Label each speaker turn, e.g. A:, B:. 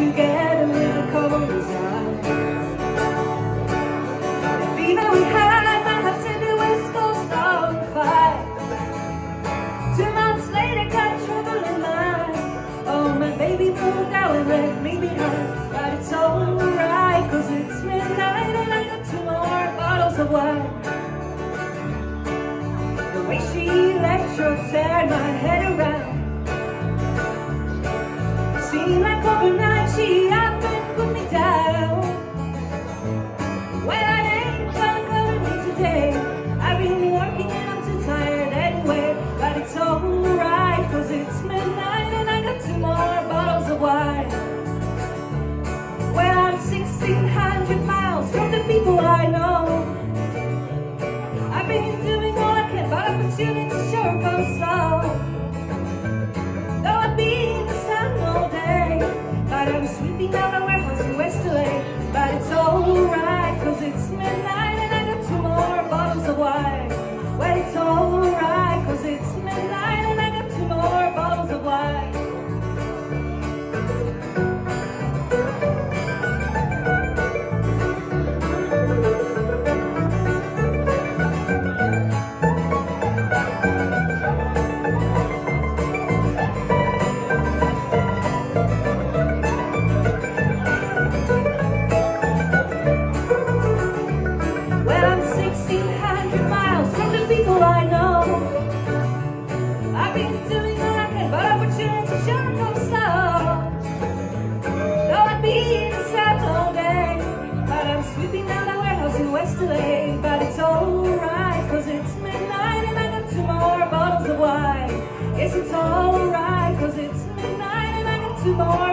A: together with a common desire. The fever we had might have set the West Coast on fire. 2 months later, got trouble in mind. Oh, my baby moved out and left me behind. But it's alright, cause it's midnight and I got 2 more bottles of wine. The way she electrocuted my head around. Seemed like overnight she up and put me down. Well, I ain't gonna cover me today. I've been working and I'm too tired anyway. But it's alright, cause it's midnight and I got 2 more bottles of wine. Well, I'm 1,600 miles from the people I know. I've been doing all I can, but opportunity sure comes slow. Though I've been in the sun all day, but I'm sweeping down the warehouse in West LA. But it's alright, cause it's midnight and I got 2 more bottles of wine. Well, it's alright, cause it's midnight and I got 2 more bottles of wine. I'm 1,600 miles from the people I know. I've been doing all I can, but opportunity sure comes slow. Though I've been in the sun all day, but I'm sweeping down the warehouse in West LA. But it's alright, cause it's midnight and I got 2 more bottles of wine. Yes, it's alright, cause it's midnight and I got 2 more